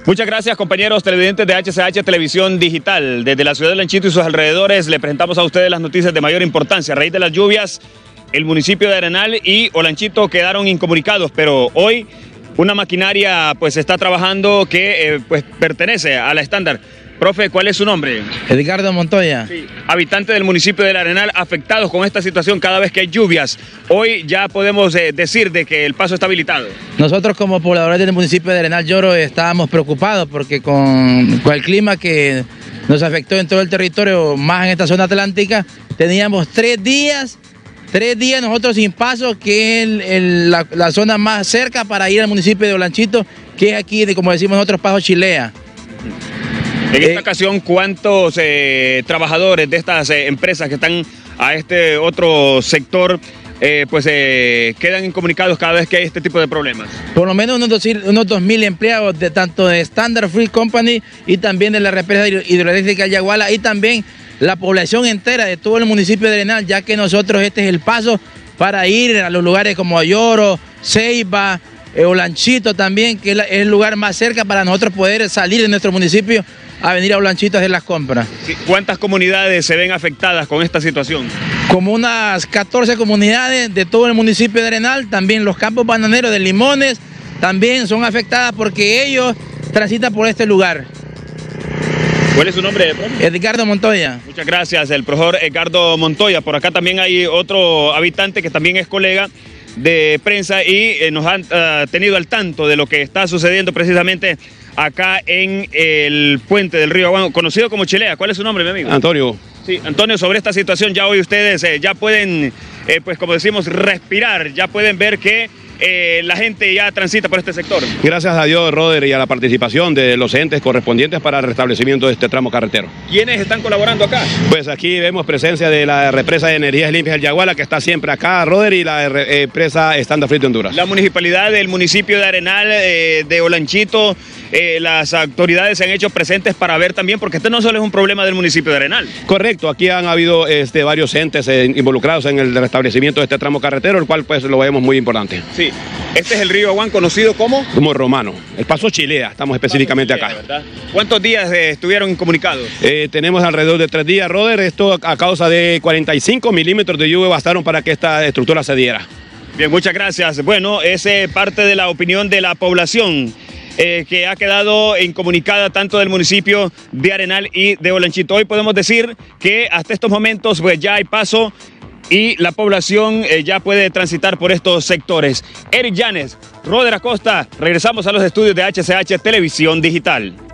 Muchas gracias, compañeros televidentes de HCH Televisión Digital. Desde la ciudad de Olanchito y sus alrededores le presentamos a ustedes las noticias de mayor importancia. A raíz de las lluvias, el municipio de Arenal y Olanchito quedaron incomunicados, pero hoy una maquinaria pues está trabajando que pues pertenece a la Estándar. Profe, ¿cuál es su nombre? Ricardo Montoya. Sí, habitante del municipio de Arenal, afectados con esta situación cada vez que hay lluvias. Hoy ya podemos decir de que el paso está habilitado. Nosotros como pobladores del municipio de Arenal Lloro estábamos preocupados porque con el clima que nos afectó en todo el territorio, más en esta zona atlántica, teníamos 3 días nosotros sin paso, que es la zona más cerca para ir al municipio de Olanchito, que es aquí, como decimos nosotros, Paso Chilea. En esta ocasión, ¿cuántos trabajadores de estas empresas que están a este otro sector quedan incomunicados cada vez que hay este tipo de problemas? Por lo menos unos 2.000 empleados de tanto de Standard Fruit Company y también de la represa hidroeléctrica Yaguala, y también la población entera de todo el municipio de Arenal, ya que nosotros este es el paso para ir a los lugares como Lloro, Ceiba, Olanchito también, que es el lugar más cerca para nosotros poder salir de nuestro municipio a venir a Olanchito a hacer las compras. ¿Cuántas comunidades se ven afectadas con esta situación? Como unas 14 comunidades de todo el municipio de Arenal. También los campos bananeros de Limones también son afectadas porque ellos transitan por este lugar. ¿Cuál es su nombre, profe? Ricardo Montoya. Muchas gracias, el profesor Ricardo Montoya. Por acá también hay otro habitante que también es colega de prensa y nos han tenido al tanto de lo que está sucediendo precisamente acá en el puente del río Aguán, conocido como Chilea. ¿Cuál es su nombre, mi amigo? Antonio. Sí, Antonio, sobre esta situación ya hoy ustedes ya pueden, pues como decimos, respirar, ya pueden ver que la gente ya transita por este sector. Gracias a Dios, Roder, y a la participación de los entes correspondientes para el restablecimiento de este tramo carretero. ¿Quiénes están colaborando acá? Pues aquí vemos presencia de la represa de energías limpias del Yaguala, que está siempre acá, Roder, y la empresa Standard Fruit de Honduras. La municipalidad del municipio de Arenal, de Olanchito, las autoridades se han hecho presentes para ver también, porque este no solo es un problema del municipio de Arenal. Correcto, aquí han habido varios entes involucrados en el restablecimiento de este tramo carretero, el cual pues lo vemos muy importante. Sí, este es el río Aguán, conocido como Romano, el Paso Chilea, estamos específicamente Chilea, acá. ¿Verdad? ¿Cuántos días estuvieron incomunicados? Tenemos alrededor de 3 días, Roder. Esto a causa de 45 milímetros de lluvia bastaron para que esta estructura se diera. Bien, muchas gracias. Bueno, es parte de la opinión de la población que ha quedado incomunicada tanto del municipio de Arenal y de Olanchito. Hoy podemos decir que hasta estos momentos pues ya hay paso y la población ya puede transitar por estos sectores. Eric Llanes, Roder Acosta, regresamos a los estudios de HCH Televisión Digital.